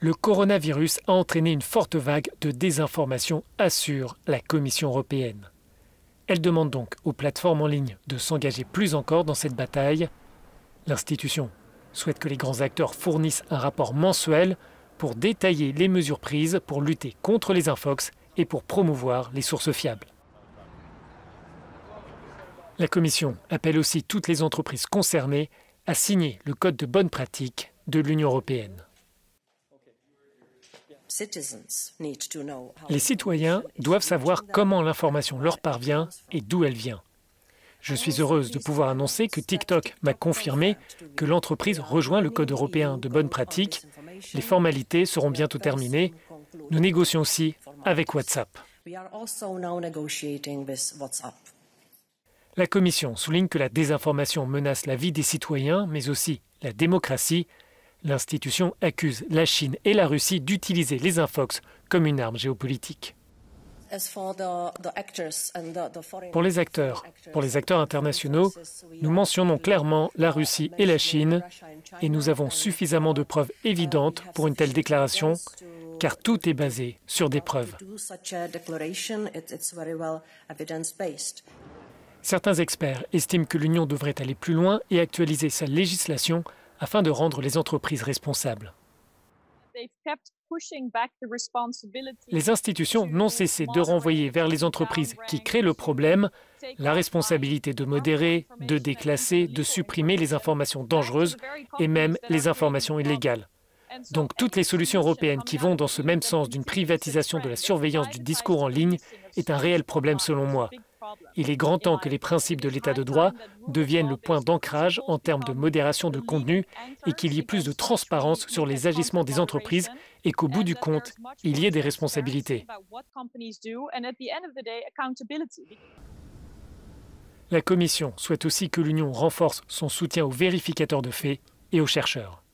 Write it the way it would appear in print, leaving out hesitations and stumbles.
Le coronavirus a entraîné une forte vague de désinformation, assure la Commission européenne. Elle demande donc aux plateformes en ligne de s'engager plus encore dans cette bataille. L'institution souhaite que les grands acteurs fournissent un rapport mensuel pour détailler les mesures prises pour lutter contre les infox et pour promouvoir les sources fiables. La Commission appelle aussi toutes les entreprises concernées à signer le Code de bonne pratique de l'Union européenne. Les citoyens doivent savoir comment l'information leur parvient et d'où elle vient. Je suis heureuse de pouvoir annoncer que TikTok m'a confirmé que l'entreprise rejoint le Code européen de bonne pratique. Les formalités seront bientôt terminées. Nous négocions aussi avec WhatsApp. La Commission souligne que la désinformation menace la vie des citoyens, mais aussi la démocratie. L'institution accuse la Chine et la Russie d'utiliser les infox comme une arme géopolitique. Pour les acteurs internationaux, nous mentionnons clairement la Russie et la Chine et nous avons suffisamment de preuves évidentes pour une telle déclaration, car tout est basé sur des preuves. Certains experts estiment que l'Union devrait aller plus loin et actualiser sa législation afin de rendre les entreprises responsables. Les institutions n'ont cessé de renvoyer vers les entreprises qui créent le problème la responsabilité de modérer, de déclasser, de supprimer les informations dangereuses et même les informations illégales. Donc toutes les solutions européennes qui vont dans ce même sens d'une privatisation de la surveillance du discours en ligne est un réel problème selon moi. Il est grand temps que les principes de l'état de droit deviennent le point d'ancrage en termes de modération de contenu et qu'il y ait plus de transparence sur les agissements des entreprises et qu'au bout du compte, il y ait des responsabilités. La Commission souhaite aussi que l'Union renforce son soutien aux vérificateurs de faits et aux chercheurs.